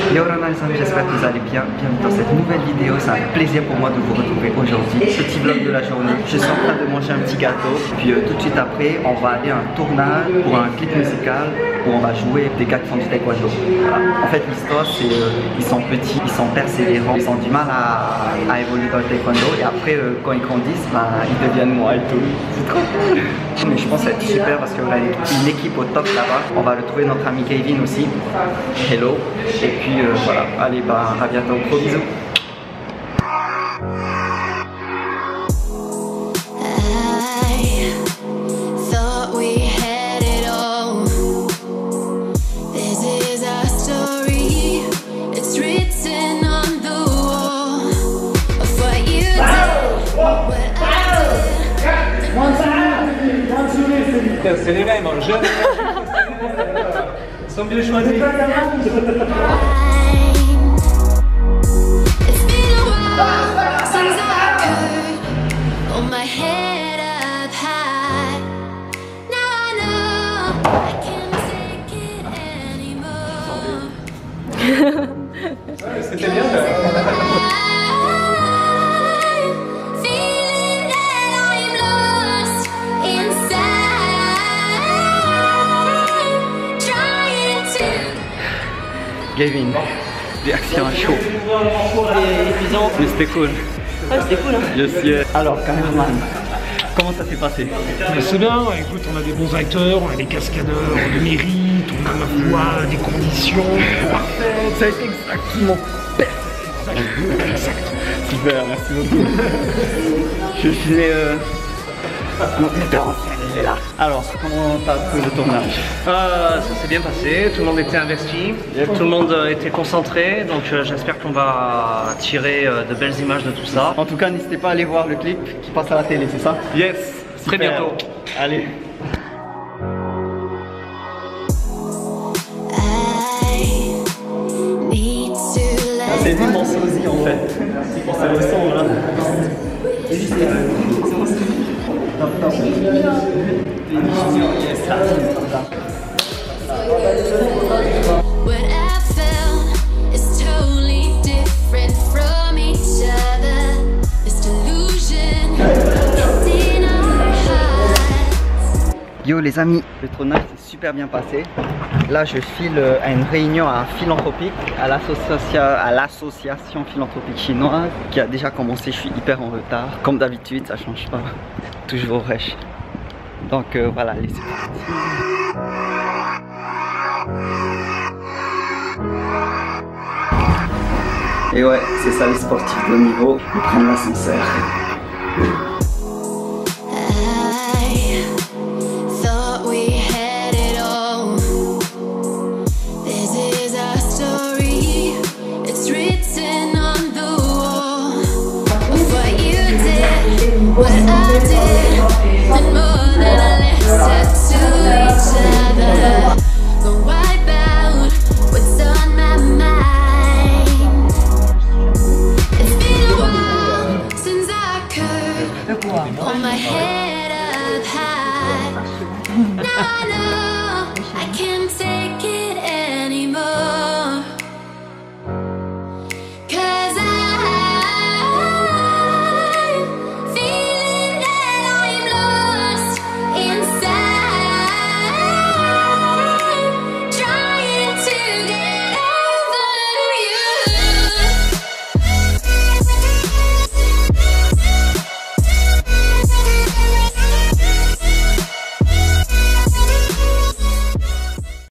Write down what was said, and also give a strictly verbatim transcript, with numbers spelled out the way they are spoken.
Yo Rana les amis, j'espère que vous allez bien. Bienvenue dans cette nouvelle vidéo. C'est un plaisir pour moi de vous retrouver aujourd'hui. Petit vlog de la journée. Je suis en train de manger un petit gâteau. Puis euh, tout de suite après, on va aller à un tournage pour un clip musical où on va jouer des gars qui font du taekwondo. Voilà. En fait, l'histoire c'est euh, ils sont petits, ils sont persévérants, ils ont du mal à, à évoluer dans le taekwondo et après euh, quand ils grandissent, bah, ils deviennent moi et tout. C'est trop cool. Mais je pense que ça va être super parce qu'on a une équipe au top là-bas. On va retrouver notre ami Kevin aussi. Hello. Et puis euh, voilà, allez bah à bientôt, gros bisous. C'est les mêmes, jeunes. Ils sont bien choisis. C'était bien ça. Gavin, réaction à chaud. C'était épuisant. Mais c'était cool. Ouais, c'était cool. Hein. Je suis... Alors, cameraman, comment ça s'est passé? C'est bien, écoute, on a des bons acteurs, on a des cascadeurs de mérite, on a ma foi, des conditions parfaites. Ça a été exactement parfait. Exact. Super, merci beaucoup. Je suis euh, mon metteur en scène, il est là. Alors, comment t'as trouvé le tournage? Euh, ça s'est bien passé, tout le monde était investi, yep. Tout le monde était concentré, donc euh, j'espère qu'on va tirer euh, de belles images de tout ça. En tout cas, n'hésitez pas à aller voir le clip qui passe à la télé, c'est ça? Yes, très Super. bientôt. Allez. C'est vu mon sosie en fait. C'est le son là. Yo les amis, le tournage s'est super bien passé. Là je file à une réunion à Philanthropique, à l'association philanthropique chinoise qui a déjà commencé. Je suis hyper en retard. Comme d'habitude, ça change pas. Toujours fraîche. Donc euh, voilà, allez, c'est parti. Et ouais, c'est ça les sportifs de haut niveau. Ils prennent l'ascenseur.